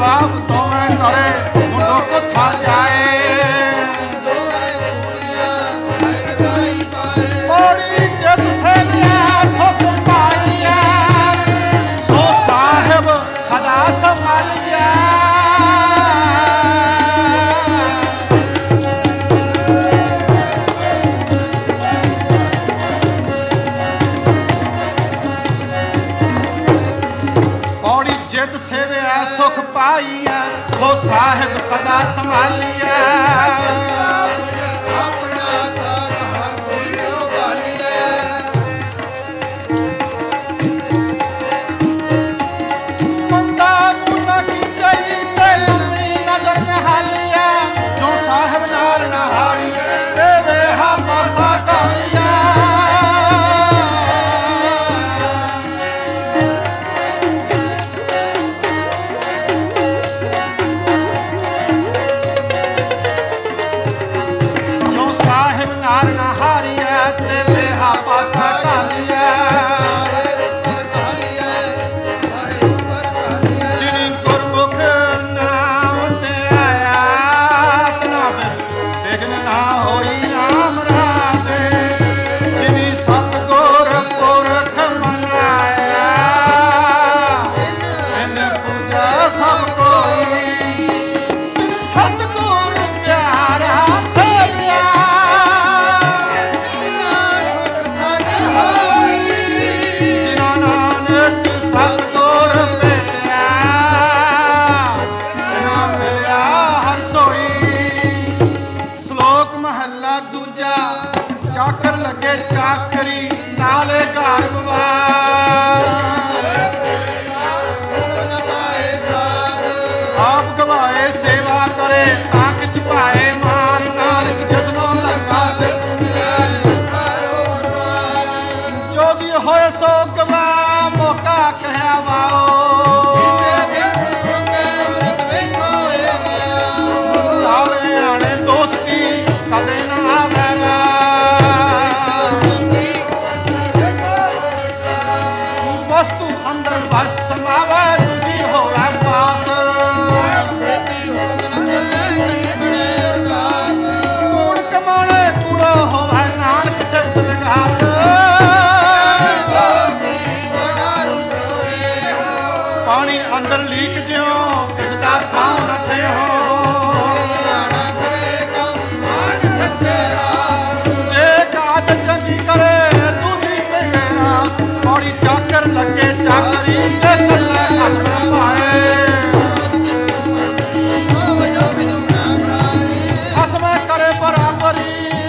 बाप तुम्हें करे मुंडों को था जाए बड़ी जिद से सुख पाइया सो साहिब खदा संभालिया बड़ी जिद से सुख पाइया वो साहिब सदा संभालिया मंदा गुना की चई ते लंबी नजर नहालिया जो साहिब नाल नहारी देवे हा पासा कालिया चाकर लगे चाकरी नाले घर आप गवाए सेवा करे ताक छुपाए मान नाल जतनों लगा जो जी होए सो गवा मौका कहा वाओ लावे आने दोस्ती कदे ना आवेगा वस्तु अंदर बस समावे दूजी होवे पास कूड़ कमाने कूड़ो होवे नानक सिद्ध विकास पानी अंदर लीक ज्यो किसदा थां रखे हो जे काज चंगी करे दूजी पे गया बड़ी चाकर लगे चाकरी ते चले अपना पाए हसम करे बराबरी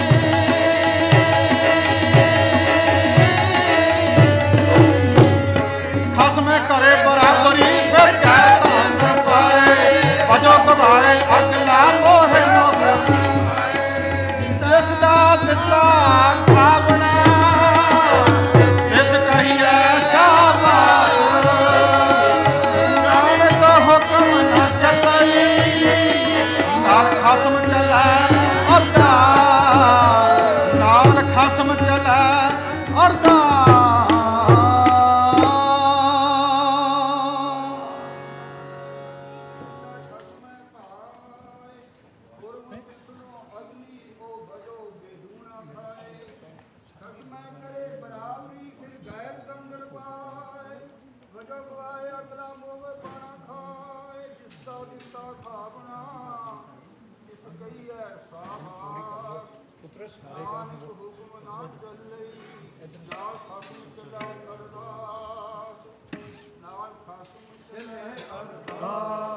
खसम करे बराबरी फिर कहता न पाए भजो गवाए अगला मोहे जिसदा दिता खावना खसम चला और नाल खसम चला और Ah